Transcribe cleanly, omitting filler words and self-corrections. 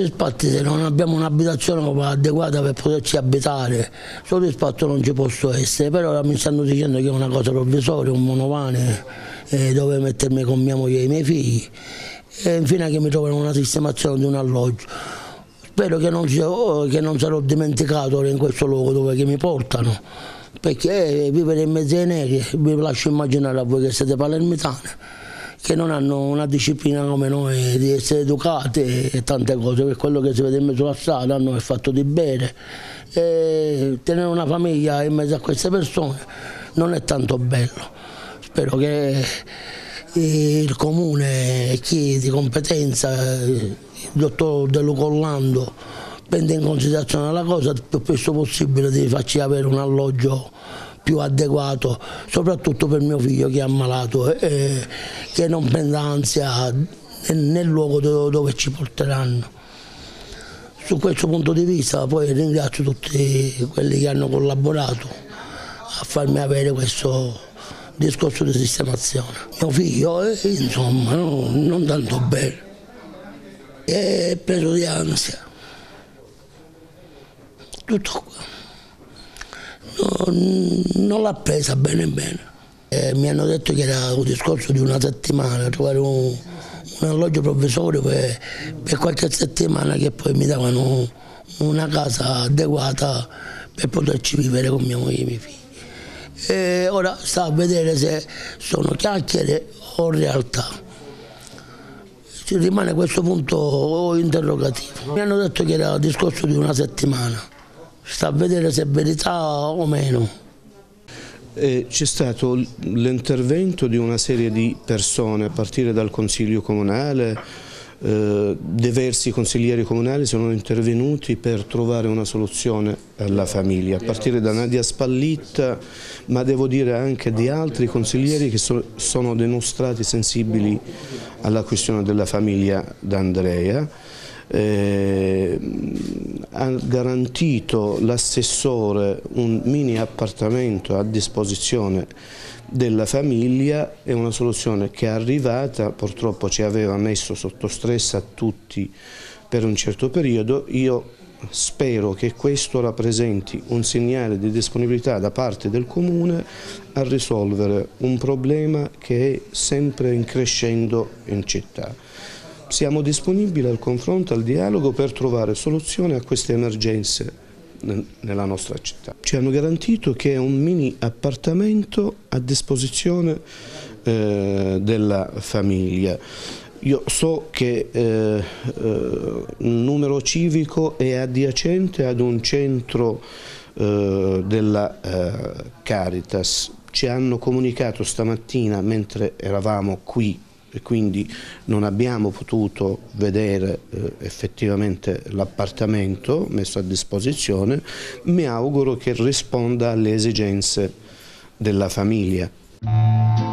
soddisfatti se non abbiamo un'abitazione adeguata per poterci abitare. Soddisfatto non ci posso essere, però mi stanno dicendo che è una cosa provvisoria, un monovane dove mettermi con mia moglie e i miei figli, e infine che mi trovano una sistemazione di un alloggio. Spero che non sarò dimenticato in questo luogo dove mi portano, perché vivere in mezzo ai neri, vi lascio immaginare a voi che siete palermitane, che non hanno una disciplina come noi di essere educati e tante cose, per quello che si vede in mezzo alla strada, hanno il fatto di bere, e tenere una famiglia in mezzo a queste persone non è tanto bello. Spero che il comune e chi di competenza, il dottor De Luca Orlando, prenda in considerazione la cosa il più presto possibile di farci avere un alloggio più adeguato, soprattutto per mio figlio che è ammalato, che non prenda ansia nel luogo dove ci porteranno. Su questo punto di vista poi ringrazio tutti quelli che hanno collaborato a farmi avere questo discorso di sistemazione. Mio figlio insomma non tanto bene, è preso di ansia, tutto qua. Non l'ha presa bene bene. Mi hanno detto che era un discorso di una settimana, trovare un alloggio provvisorio per qualche settimana, che poi mi davano una casa adeguata per poterci vivere con mia moglie e i miei figli. E ora sta a vedere se sono chiacchiere o realtà. Ci rimane questo punto interrogativo. Mi hanno detto che era un discorso di una settimana. Sta a vedere se è verità o meno. C'è stato l'intervento di una serie di persone, a partire dal Consiglio Comunale. Diversi consiglieri comunali sono intervenuti per trovare una soluzione alla famiglia, a partire da Nadia Spallitta, ma devo dire anche di altri consiglieri che sono dimostrati sensibili alla questione della famiglia d'Andrea. Ha garantito l'assessore un mini appartamento a disposizione della famiglia. È una soluzione che è arrivata, purtroppo ci aveva messo sotto stress a tutti per un certo periodo. Io spero che questo rappresenti un segnale di disponibilità da parte del Comune a risolvere un problema che è sempre in crescendo in città. Siamo disponibili al confronto, al dialogo per trovare soluzioni a queste emergenze nella nostra città. Ci hanno garantito che è un mini appartamento a disposizione della famiglia. Io so che il numero civico è adiacente ad un centro della Caritas. Ci hanno comunicato stamattina mentre eravamo qui, e quindi non abbiamo potuto vedere effettivamente l'appartamento messo a disposizione. Mi auguro che risponda alle esigenze della famiglia.